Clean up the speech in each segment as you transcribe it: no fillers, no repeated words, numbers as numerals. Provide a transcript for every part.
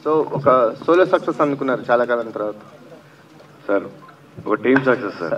So ఒక solo success అనుకున్నారు చాలా కాలం తర్వాత సార్. ఒక టీమ్ సక్సెస్ సార్.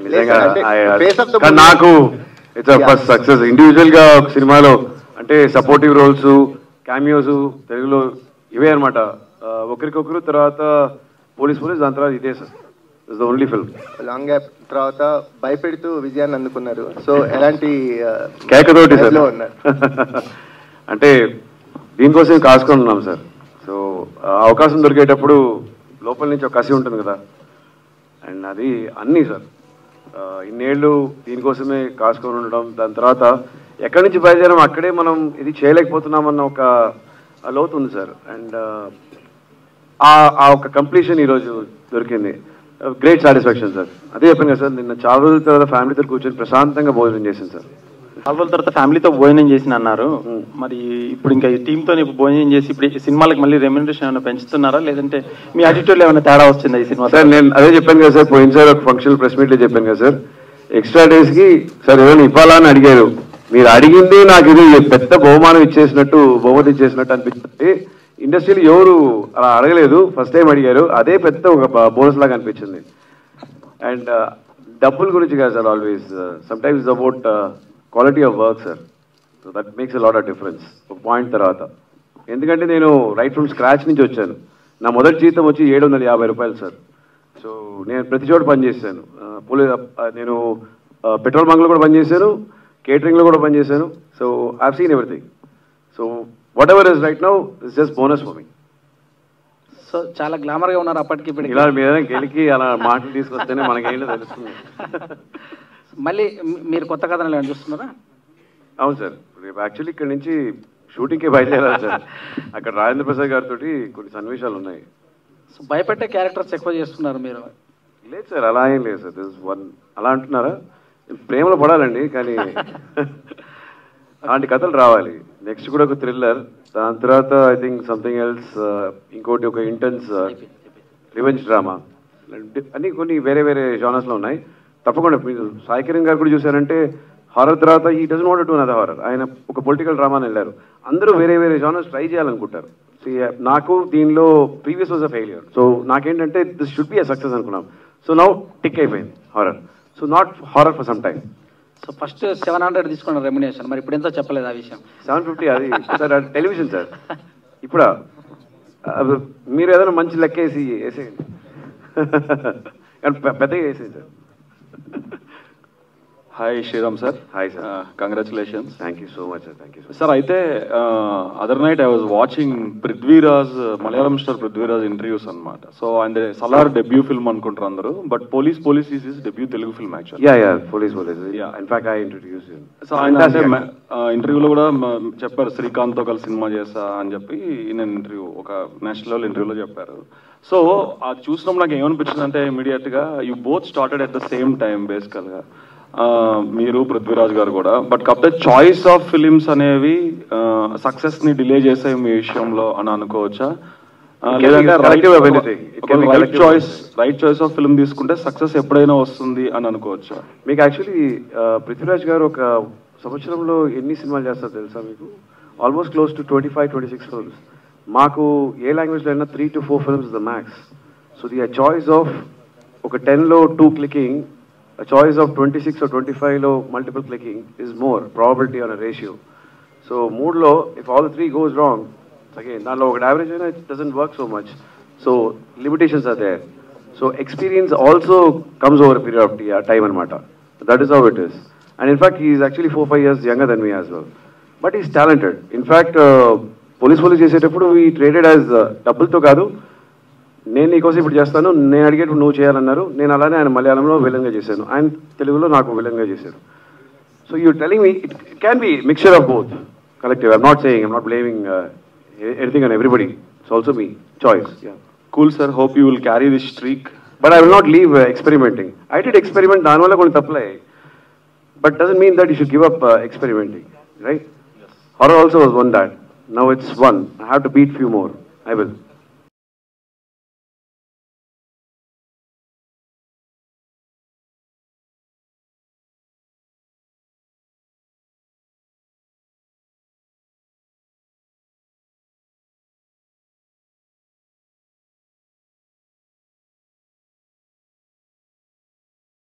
నాకు ఇట్స్ ఫస్ట్ సక్సెస్. ఇండివిజువల్ గా ఒక సినిమాలో అంటే సపోర్టివ్ రోల్స్, క్యామియోస్ తెలుగులో ఇవే అనమాట. ఒకరికొకరు, తర్వాత పోలీస్ దాని తర్వాత ఇదే sir. It's the only film. Long gap తర్వాత భయపెడుతూ విజయాన్ని అందుకున్నారు. సో ఎలాంటి కేకతోటి సార్ అంటే దీనికోసం కాసుకొని ఉన్నాం సార్. సో అవకాశం దొరికేటప్పుడు లోపల నుంచి ఒక కసి ఉంటుంది కదా, అండ్ అది అన్నీ సార్ ఇన్నేళ్ళు దీనికోసమే కాసుకొని ఉండడం. దాని తర్వాత ఎక్కడి నుంచి బయలుదేరాం అక్కడే మనం ఇది చేయలేకపోతున్నామన్న ఒక లోతు ఉంది సార్. అండ్ ఆ ఒక కంప్లీషన్ ఈరోజు దొరికింది. Great satisfaction sir. అదే చెప్పాను కదా సార్, నిన్న చాలా రోజుల తర్వాత ఫ్యామిలీతో కూర్చొని ప్రశాంతంగా భోజనం చేశాను సార్. చాలా రోజుల తర్వాత ఫ్యామిలీతో భోజనం చేసిన అన్నారు. మరి ఇప్పుడు ఇంకా ఈ టీంతో భోజనం చేసి ఇప్పుడు సినిమాలకు మళ్ళీ రెమ్యునరేషన్ ఏమైనా పెంచుతున్నారా, లేదంటే మీ యాటిట్యూడ్లో ఏమైనా తేడా వచ్చిందా ఈ సినిమా? సార్ నేను అదే చెప్పాను కదా సార్, పోయినసారి ఒక ఫంక్షన్ ప్రెస్ మీట్లో చెప్పాను కదా సార్, ఎక్స్ట్రా డేస్కి సార్ ఏమైనా ఇవ్వాలా అని అడిగారు. మీరు అడిగింది నాకు ఇది పెద్ద బహుమతి ఇచ్చేసినట్టు అనిపిస్తుంది. ఇండస్ట్రీలో ఎవరు అలా అడగలేదు, ఫస్ట్ టైం అడిగారు. అదే పెద్ద ఒక బోనస్ లాగా అనిపించింది. అండ్ డబ్బుల గురించి కాదు sir, always sometimes about quality of work sir. So that makes a lot of difference ఒక పాయింట్ తర్వాత. ఎందుకంటే నేను రైట్ ఫ్రమ్ స్క్రాచ్ నుంచి వచ్చాను. నా మొదటి జీతం వచ్చి 750 రూపాయలు సార్. సో నేను ప్రతి చోట పనిచేశాను. నేను పెట్రోల్ బంక్లో కూడా పనిచేశాను, కేటరింగ్లో కూడా పనిచేశాను. So I have seen everything. So whatever is right now is just bonus for me. So చాలా గ్లామర్గా ఉన్నారు అప్పటికి ఇప్పుడు. ఇలా మీద గెలికి అలా మాటలు తీసుకొస్తేనే మనకేంటో తెలుస్తుంది. మళ్ళీ మీరు కొత్త కథలు ఏమైనా చూస్తున్నారా? అవును సార్, రేపు యాక్చువల్లీ ఇక్కడ నుంచి షూటింగ్కే బయలుదేరాలి సార్. అక్కడ రాజేంద్ర ప్రసాద్ గారితో కొన్ని సన్నివేశాలు ఉన్నాయి. సో భయపెట్టే క్యారెక్టర్స్ ఎక్కువ చేస్తున్నారు మీరు? లేదు సార్, అలా ఏం లేదు సార్. దిస్ వన్ అలా అంటున్నారా? ప్రేమలో పడాలండి, కానీ అలాంటి కథలు రావాలి. నెక్స్ట్ కూడా ఒక థ్రిల్లర్, దాని తర్వాత ఐ థింక్ సంథింగ్ ఎల్స్, ఇంకోటి ఒక ఇంటెన్స్ రివెంజ్ డ్రామా, అన్నీ కొన్ని వేరే వేరే జానర్స్లో ఉన్నాయి. తప్పకుండా మీరు సాయి కిరణ్ గారు కూడా చూసారంటే హారర్ తర్వాత ఈ doesn't want to another horror. ఆయన ఒక పొలిటికల్ డ్రామాని వెళ్ళారు. అందరూ వేరే వేరే జానర్స్ ట్రై చేయాలనుకుంటారు. నాకు దీనిలో previous was a failure. So నాకేంటంటే this should be a success అనుకున్నాం. సో నౌ టిక్ అయిపోయింది horror. So not horror for some time. So first 700 తీసుకున్నారు రెమ్యునేషన్, మరి ఇప్పుడు ఎంతో చెప్పలేదు ఆ విషయం? 750 అది సార్, టెలివిజన్ సార్. ఇప్పుడు మీరు ఏదైనా మంచి లెక్క వేసేయండి కానీ పెద్దగా వేసేయండి sir. Hi Sriram sir. Hi sir, congratulations. Thank you so much sir. Thank you sir. అయితే other night I was watching Prithviraj, Malayalam star Prithviraj interviews అనమాట. సో ఆయన సలార్ డెబ్యూ ఫిల్మ్ అనుకుంటారు అందరూ, but police is his debut Telugu film actually. Yeah police. In fact I introduce him. So ఆయన ఇంటర్వ్యూలో కూడా చెప్పారు శ్రీకాంత్తో కలిసి సినిమా చేస్తా అని చెప్పి నేను ఒక నేషనల్ లెవెల్ ఇంటర్వ్యూలో చెప్పారు. సో అది చూసినప్పుడు నాకు ఏమనిపించింది అంటే ఇమీడియట్గా you both started at the same time బేసికల్గా, మీరు పృథ్వీరాజ్ గారు కూడా. బట్ కాకపోతే చాయిస్ ఆఫ్ ఫిలిమ్స్ అనేవి సక్సెస్ ని డిలే చేసే మీ విషయంలో అని అనుకోవచ్చా? లేదంటే రైట్ చాయిస్ ఆఫ్ ఫిల్మ్ తీసుకుంటే సక్సెస్ ఎప్పుడైనా వస్తుంది అని అనుకోవచ్చా? మీకు యాక్చువల్లీ పృథ్వీరాజ్ గారు ఒక సంవత్సరంలో ఎన్ని సినిమాలు చేస్తారో తెలుసా మీకు? Almost close to 25-26 films. మాకు ఏ లాంగ్వేజ్లో అయినా 3 to 4 films the max. So the choice of ఒక 10లో 2 clicking, a choice of 26 or 25 lo multiple clicking is more probability on a ratio. So mood lo, if all the 3 goes wrong, again nalo oka average aina it doesn't work so much. So limitations are there. So experience also comes over a period of time anamata. That is how it is. And in fact he is actually 4-5 years younger than me as well, but he is talented. In fact police చేసేటప్పుడు we traded as double to కాదు, నేను నీకోసం ఇప్పుడు చేస్తాను, నేను అడిగేటప్పుడు నువ్వు చేయాలన్నారు. నేను అలానే ఆయన మలయాళంలో విలన్గా చేశాను, ఆయన తెలుగులో నాకు విలన్గా చేశారు. So you telling me it can be mixture of both collective. I'm not saying, I'm not blaming anything on everybody. It's also మీ choice. Cool sir, hope you will carry this streak. But I will not leave experimenting. I did experiment, దానివల్ల కొన్ని తప్పులే, but doesn't mean that you should give up experimenting, right? Horror also was one that. Now it's one. I have to beat few more. I will.